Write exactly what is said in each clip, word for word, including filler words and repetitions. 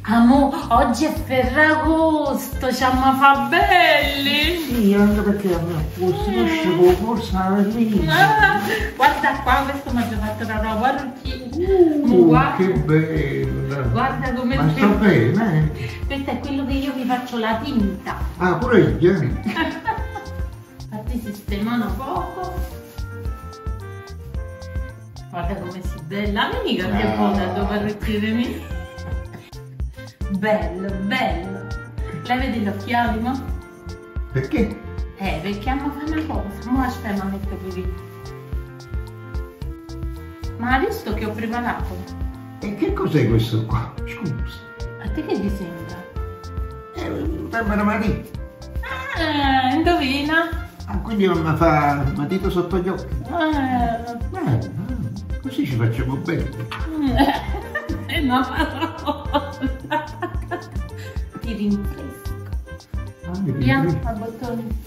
Amo, oggi è Ferragosto, ci amma fa belli! Sì, anche perché a me questo non scevo forse lì. Ah, guarda qua, questo mi ha già fatto la roba parrucchiera. Uh, guarda, che bello! Guarda come ma sta bene? Questo è quello che io vi faccio la tinta. Ah, pure io? Fatti sistemano poco. Guarda come si bella, vieni che che foto da parrucchiere mio. Bello, bello. Lei vede gli occhiali, no? Perché? Eh, perché amo fare una cosa. Mo aspetta, mi metto qui. Ma hai visto che ho preparato? E che cos'è questo qua? Scusa. A te che ti sembra? È un tempera matita. Ah, indovina. Ah, quindi mi fa matito sotto gli occhi? Ah. Eh, così ci facciamo bene. È una parola. Ti rinfresco. Ah, Via, a bottoni.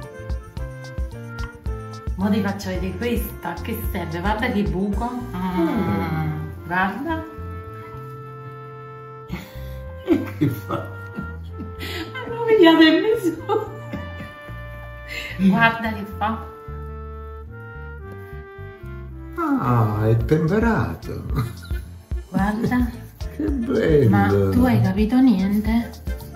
Mo ti faccio vedere questa, che serve? Guarda che buco. Mm. Guarda. Che fa? Non vediamo il misura. Guarda che fa. Ah, è temperato. Guarda. Che bello. Ma tu hai capito niente?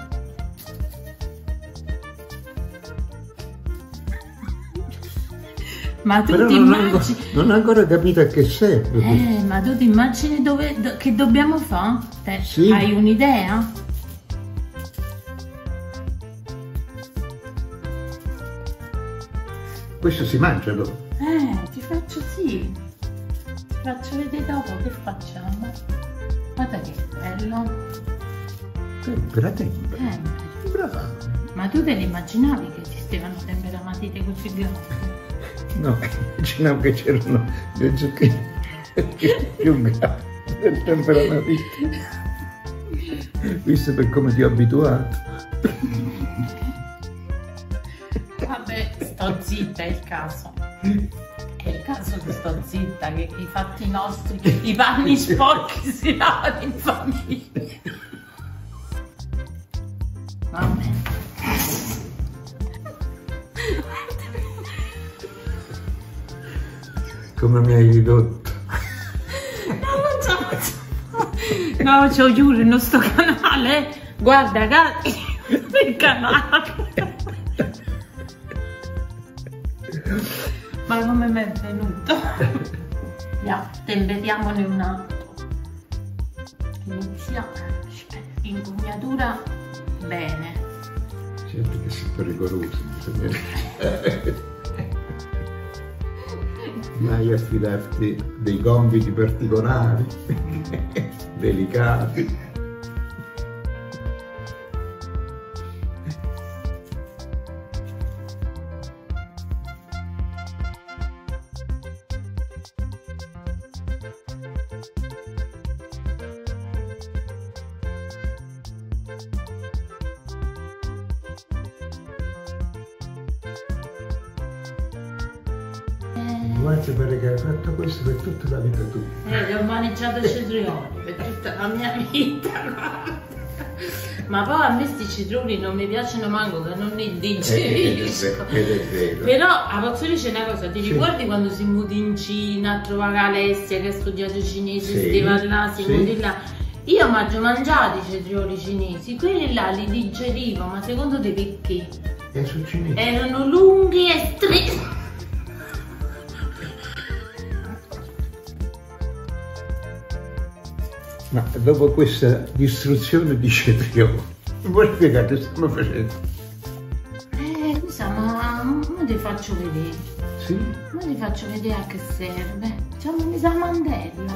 Ma tu Però ti non, immagini... ho, non ho ancora capito a che serve. Eh, ma tu ti immagini dove, do, che dobbiamo fare? Te, sì. Hai un'idea? Questo si mangia dopo? Eh, ti faccio sì. Ti faccio vedere dopo che facciamo. Guarda che bello. Tempera, tempera. Eh, bravo. ma tu te ne immaginavi che esistevano tempera matite così grandi? No, immaginavo che c'erano le zucchine più grandi del tempera matita. Visto per come ti ho abituato. Vabbè, sto zitta, è il caso. È il caso che sto zitta, che i fatti nostri, i panni sporchi si lavano in famiglia. Vabbè. Come mi hai ridotto? No, non ce la faccio. No, ce lo giuro, il nostro canale. Guarda, ragazzi, il canale. Ma come mi è venuto? Andiamo, temperiamone un altro. Iniziamo. Impugnatura bene. Certo che sei pericoloso, bisogna... Mai affidarti dei compiti particolari, delicati. Guarda pare che hai fatto questo per tutta la vita tua. Eh, li ho maneggiato cetrioli per tutta la mia vita, guarda. Ma poi a me sti cetrioli non mi piacciono manco, che non li digerisco. Ed è vero. Però a posso dire una cosa, ti sì. ricordi quando si muti in Cina a trovare Alessia che ha studiato cinese, sì. si va là, si sì. muti là? Io mangio mangiati i cetrioli cinesi, quelli là li digerivo, ma secondo te perché? È su cinese. Erano lunghi e stretti. Ma dopo questa distruzione di cetrioli, vuoi spiegare che stiamo facendo? Eh, scusa, ma ora ti faccio vedere. Sì? Ora ti faccio vedere a che serve. Facciamo mi sa mandella.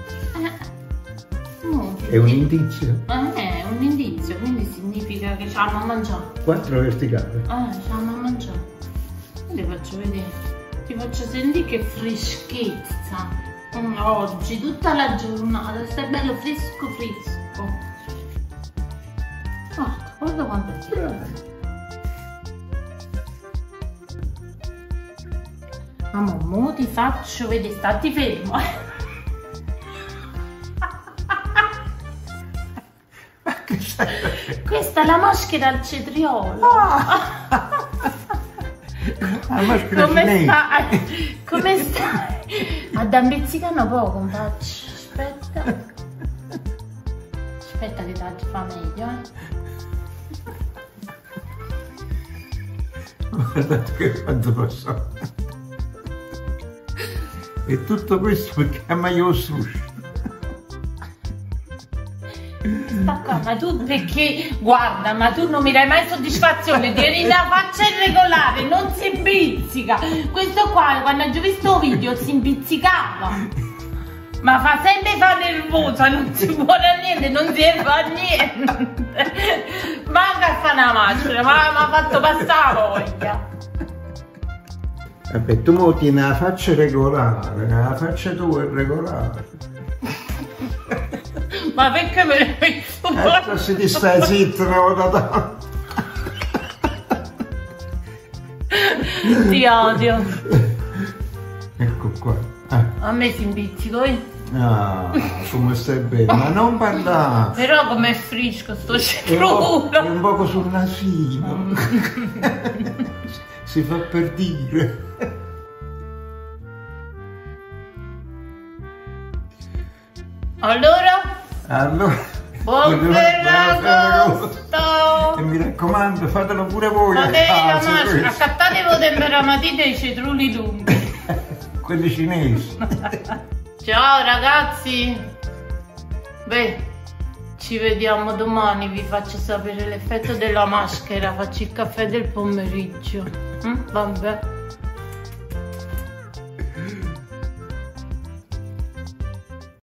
Eh, no, È un indizio? Eh, è un indizio, quindi significa che ci hanno a mangiare. Quattro verticali. Eh, ci hanno a mangiare. Ora ti faccio vedere. Ti faccio sentire che freschezza. Oggi, tutta la giornata, stai bello fresco fresco. Guarda, guarda quanto è bravo. Mamma, mo ti faccio vedere, stati fermo. Ma che Questa è la maschera al cetriolo. Ah. La maschera Come cinese. stai? Come stai? Ad ambizzicano poco, un faccio. Aspetta. Aspetta che ti fa meglio, eh. Guardate che quanto posso. E tutto questo perché a me io sushi. Sta qua, ma tu perché, guarda, ma tu non mi dai mai soddisfazione, tieni la faccia irregolare, non si impizzica. Questo qua, quando ho visto il video, si impizzicava. Ma fa sempre fa nervosa, non si può niente, non si fa niente. Manca sta una maschera, ma mi ha fatto passare la voglia. Vabbè, tu mo tieni la faccia regolare, la faccia tua è regolare. Ma perché me ne fai Ecco se ti stai zitta una volta tanto. Ti odio. Ecco qua. Eh. A me si impizzico, eh? Ah, come stai bene, ma non parlare. Però com'è frisco sto È un, cetriolo. po', è un poco sul nasino. Si fa per dire. Allora? Allora, Buon Ferragosto! e mi raccomando, fatelo pure voi a Fate la casa, maschera, questo. accattatevo tempera matita e i cetruli lunghi. Quelli cinesi. Ciao ragazzi! Beh, ci vediamo domani, vi faccio sapere l'effetto della maschera, faccio il caffè del pomeriggio. Mm? Vabbè.